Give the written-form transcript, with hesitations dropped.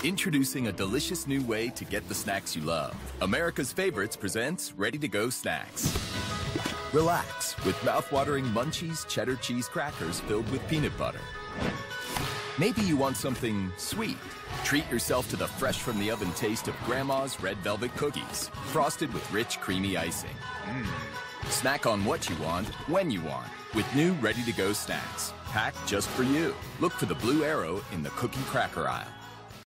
Introducing a delicious new way to get the snacks you love. America's Favorites presents Ready-to-Go Snacks. Relax with mouth-watering Munchies cheddar cheese crackers filled with peanut butter. Maybe you want something sweet. Treat yourself to the fresh-from-the-oven taste of Grandma's red velvet cookies, frosted with rich, creamy icing. Snack on what you want, when you want, with new ready-to-go snacks, packed just for you. Look for the blue arrow in the cookie cracker aisle.